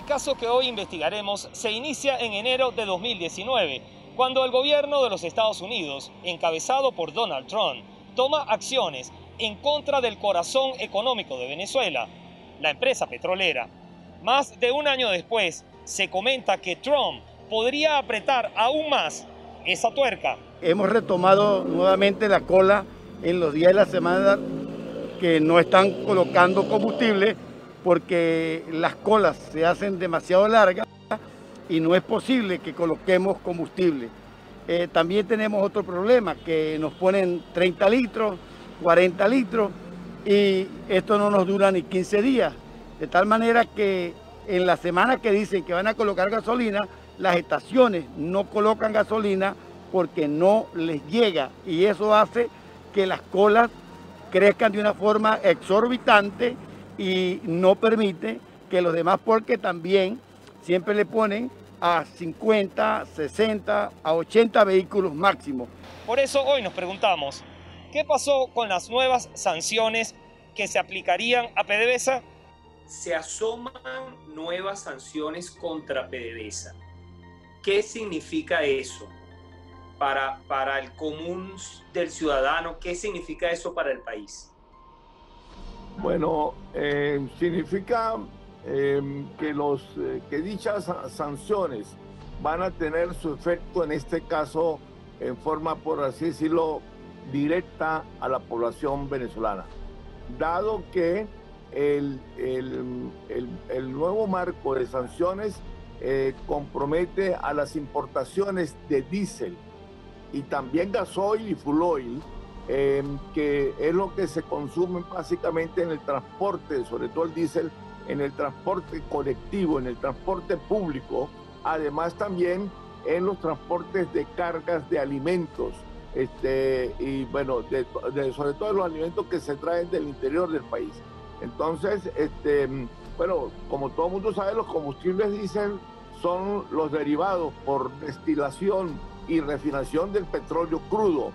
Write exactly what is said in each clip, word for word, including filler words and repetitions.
caso que hoy investigaremos se inicia en enero de dos mil diecinueve, cuando el gobierno de los Estados Unidos, encabezado por Donald Trump, toma acciones en contra del corazón económico de Venezuela, la empresa petrolera. Más de un año después, se comenta que Trump podría apretar aún más esa tuerca. Hemos retomado nuevamente la cola en los días de la semana que no están colocando combustible porque las colas se hacen demasiado largas y no es posible que coloquemos combustible. Eh, también tenemos otro problema, que nos ponen treinta litros, cuarenta litros y esto no nos dura ni quince días. De tal manera que en la semana que dicen que van a colocar gasolina, las estaciones no colocan gasolina porque no les llega y eso hace que las colas crezcan de una forma exorbitante y no permite que los demás, porque también siempre le ponen a cincuenta, sesenta, a ochenta vehículos máximo. Por eso hoy nos preguntamos, ¿qué pasó con las nuevas sanciones que se aplicarían a PDVSA? Se asoman nuevas sanciones contra PDVSA. ¿Qué significa eso para, para el común del ciudadano? ¿Qué significa eso para el país? Bueno, eh, significa eh, que, los, eh, que dichas sanciones van a tener su efecto, en este caso, en forma, por así decirlo, directa a la población venezolana. Dado que el, el, el, el nuevo marco de sanciones eh, compromete a las importaciones de diésel y también gasoil y fuel oil, eh, que es lo que se consume básicamente en el transporte, sobre todo el diésel, en el transporte colectivo, en el transporte público, además también en los transportes de cargas de alimentos, este, y bueno, de, de, sobre todo los alimentos que se traen del interior del país. Entonces, este, bueno, como todo el mundo sabe, los combustibles diésel son los derivados por destilación y refinación del petróleo crudo.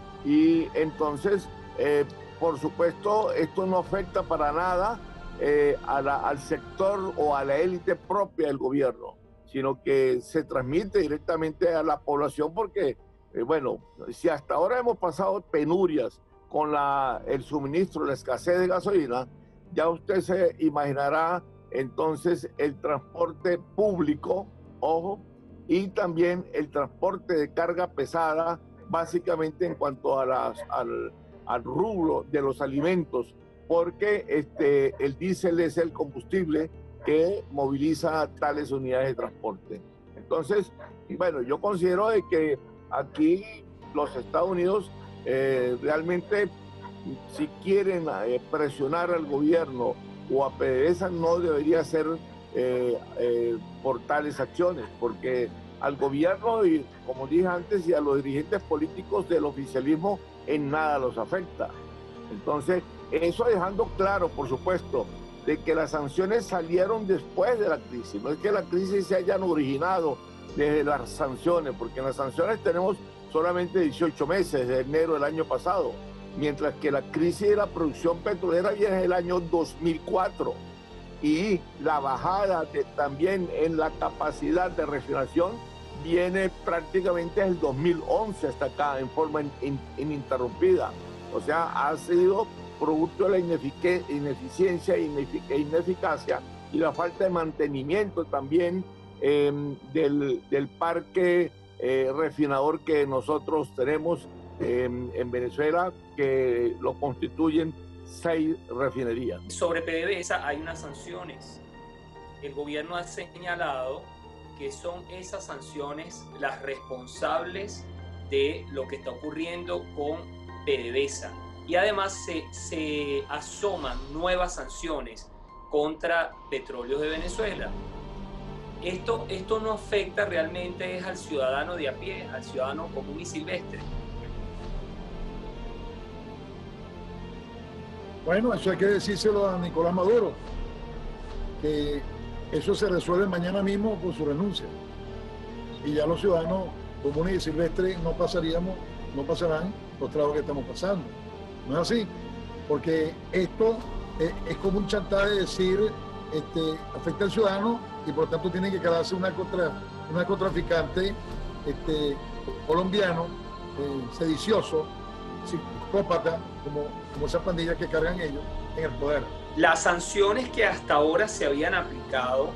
Y entonces, eh, por supuesto, esto no afecta para nada eh, a la, al sector o a la élite propia del gobierno, sino que se transmite directamente a la población porque, eh, bueno, si hasta ahora hemos pasado penurias con la, el suministro, la escasez de gasolina, ya usted se imaginará entonces el transporte público, ojo, y también el transporte de carga pesada, básicamente en cuanto a las, al, al rubro de los alimentos, porque este, el diésel es el combustible que moviliza tales unidades de transporte. Entonces, bueno, yo considero de que aquí los Estados Unidos eh, realmente, si quieren eh, presionar al gobierno o a PDVSA, no debería ser eh, eh, por tales acciones, porque al gobierno, y como dije antes, y a los dirigentes políticos del oficialismo en nada los afecta. Entonces, eso dejando claro, por supuesto, de que las sanciones salieron después de la crisis. No es que la crisis se hayan originado desde las sanciones, porque en las sanciones tenemos solamente dieciocho meses, de enero del año pasado, mientras que la crisis de la producción petrolera viene del año dos mil cuatro. Y la bajada de, también en la capacidad de refinación viene prácticamente desde el dos mil once hasta acá en forma in, in, ininterrumpida. O sea, ha sido producto de la inefic ineficiencia e inefic ineficacia y la falta de mantenimiento también eh, del, del parque eh, refinador que nosotros tenemos eh, en Venezuela, que lo constituyen seis refinerías. Sobre PDVSA hay unas sanciones. El gobierno ha señalado que son esas sanciones las responsables de lo que está ocurriendo con PDVSA. Y además se, se asoman nuevas sanciones contra Petróleos de Venezuela. Esto, esto no afecta realmente es al ciudadano de a pie, al ciudadano común y silvestre. Bueno, eso hay que decírselo a Nicolás Maduro, que eso se resuelve mañana mismo con su renuncia. Y ya los ciudadanos comunes y silvestres no pasaríamos, no pasarán los trabajos que estamos pasando. No es así, porque esto es, es como un chantaje de decir, este, afecta al ciudadano y por lo tanto tiene que quedarse un narcotraficante este, colombiano, eh, sedicioso, psicópata, como, como esa pandilla que cargan ellos en el poder. Las sanciones que hasta ahora se habían aplicado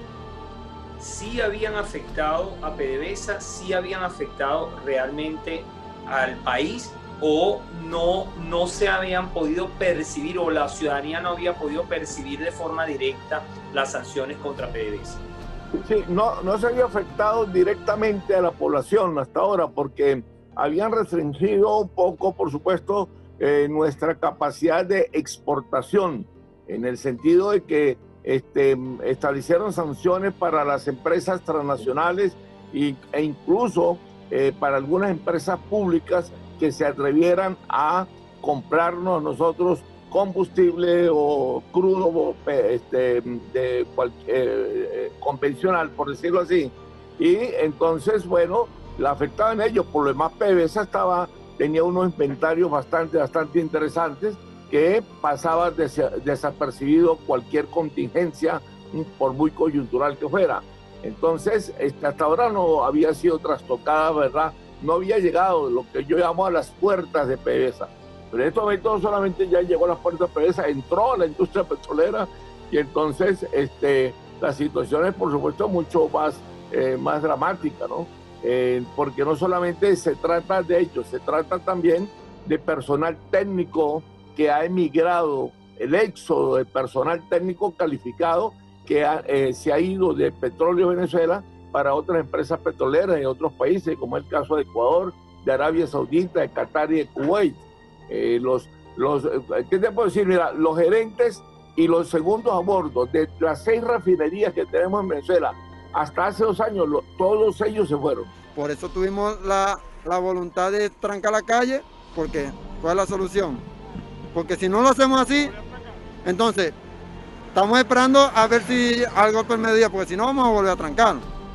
sí habían afectado a PDVSA, sí habían afectado realmente al país, o no, no se habían podido percibir, o la ciudadanía no había podido percibir de forma directa las sanciones contra PDVSA. Sí, no, no se había afectado directamente a la población hasta ahora, porque habían restringido un poco, por supuesto, eh, nuestra capacidad de exportación, en el sentido de que este, establecieron sanciones para las empresas transnacionales y, e incluso eh, para algunas empresas públicas que se atrevieran a comprarnos nosotros combustible o crudo este, de cualquier, eh, convencional, por decirlo así. Y entonces, bueno, la afectaban ellos. Por lo demás, PDVSA estaba, tenía unos inventarios bastante, bastante interesantes que pasaba des desapercibido cualquier contingencia, por muy coyuntural que fuera. Entonces, este, hasta ahora no había sido trastocada, ¿verdad? No había llegado lo que yo llamo a las puertas de PDVSA. Pero en este momento no solamente ya llegó a las puertas de PDVSA, entró a la industria petrolera, y entonces este, la situación es, por supuesto, mucho más, eh, más dramática, ¿no? Eh, porque no solamente se trata de ellos, se trata también de personal técnico que ha emigrado, el éxodo de personal técnico calificado que ha, eh, se ha ido de Petróleo Venezuela para otras empresas petroleras en otros países, como es el caso de Ecuador, de Arabia Saudita, de Qatar y de Kuwait. Eh, los, los, ¿Qué te puedo decir? Mira, los gerentes y los segundos a bordo de las seis refinerías que tenemos en Venezuela, hasta hace dos años, lo, todos ellos se fueron. Por eso tuvimos la, la voluntad de trancar la calle, porque fue la solución. Porque si no lo hacemos así, entonces estamos esperando a ver si algo por mediodía, porque si no vamos a volver a trancar.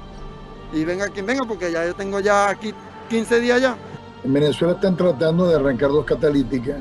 Y venga quien venga, porque ya yo tengo ya aquí quince días ya. En Venezuela están tratando de arrancar dos catalíticas,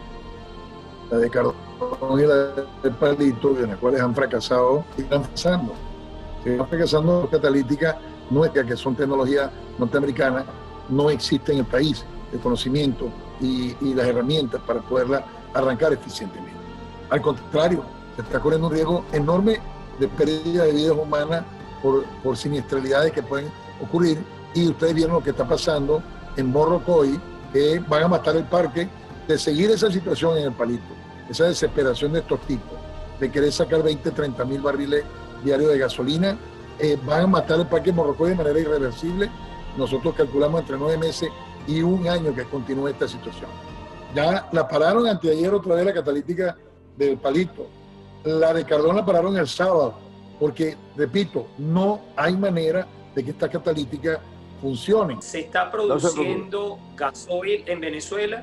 la de Cardón y la de Palito, en las cuales han fracasado y están fracasando. Si están fracasando dos catalíticas nuestras, que son tecnologías norteamericanas, no existe en el país el conocimiento y, y las herramientas para poderla arrancar eficientemente. Al contrario, se está corriendo un riesgo enorme de pérdida de vidas humanas por, por siniestralidades que pueden ocurrir, y ustedes vieron lo que está pasando en Morrocoy, que van a matar el parque, de seguir esa situación en el Palito, esa desesperación de estos tipos, de querer sacar veinte, treinta mil barriles diarios de gasolina, eh, van a matar el parque de Morrocoy de manera irreversible. Nosotros calculamos entre nueve meses y un año que continúe esta situación. Ya la pararon anteayer otra vez la catalítica del Palito, la de Cardón la pararon el sábado, porque, repito, no hay manera de que esta catalítica funcione. ¿Se está produciendo gasoil en Venezuela?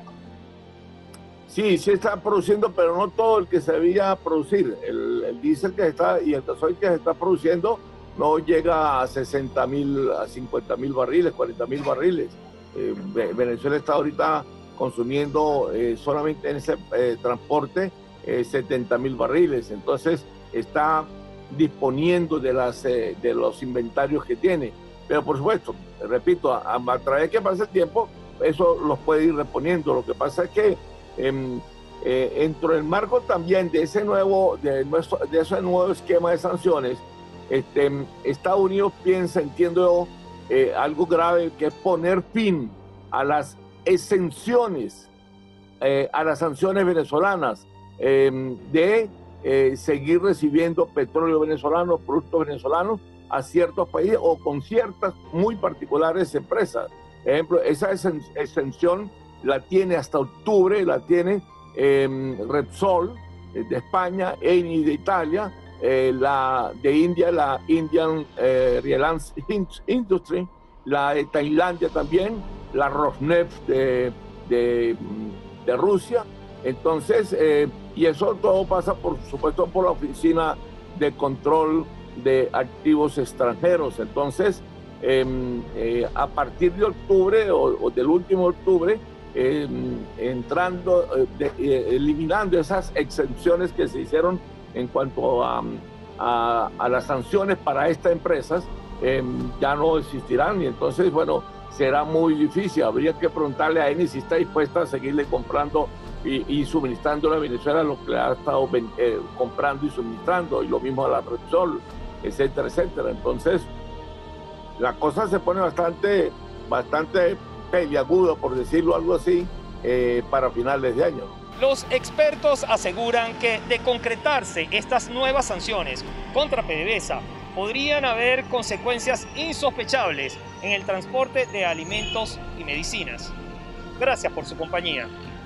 Sí, sí está produciendo, pero no todo el que se debía producir. El, el diésel que está y el gasoil que se está produciendo no llega a sesenta mil, a cincuenta mil barriles, cuarenta mil barriles. Eh, Venezuela está ahorita consumiendo eh, solamente en ese eh, transporte eh, setenta mil barriles. Entonces está disponiendo de, las, eh, de los inventarios que tiene. Pero por supuesto, repito, a, a través que pasa el tiempo, eso los puede ir reponiendo. Lo que pasa es que eh, eh, dentro del marco también de ese nuevo, de, nuestro, de ese nuevo esquema de sanciones, este, Estados Unidos piensa, entiendo yo, eh, algo grave, que es poner fin a las exenciones, eh, a las sanciones venezolanas, eh, de eh, seguir recibiendo petróleo venezolano, productos venezolanos, a ciertos países o con ciertas muy particulares empresas. Por ejemplo, esa exención la tiene hasta octubre, la tiene eh, Repsol de España, Eni de Italia, eh, la de India, la Indian eh, Reliance Industry, la de Tailandia también, la Rosneft de, de, de Rusia. Entonces, eh, y eso todo pasa, por supuesto, por la Oficina de Control de Activos Extranjeros. Entonces, eh, eh, a partir de octubre o, o del último octubre, eh, entrando, eh, de, eh, eliminando esas exenciones que se hicieron en cuanto a, a, a las sanciones para estas empresas, eh, ya no existirán y entonces, bueno, será muy difícil. Habría que preguntarle a Eni si está dispuesta a seguirle comprando y, y suministrando a Venezuela lo que le ha estado eh, comprando y suministrando, y lo mismo a la Repsol, etcétera, etcétera. Entonces, la cosa se pone bastante, bastante peliaguda, por decirlo algo así, eh, para finales de año. Los expertos aseguran que de concretarse estas nuevas sanciones contra PDVSA, podrían haber consecuencias insospechables en el transporte de alimentos y medicinas. Gracias por su compañía.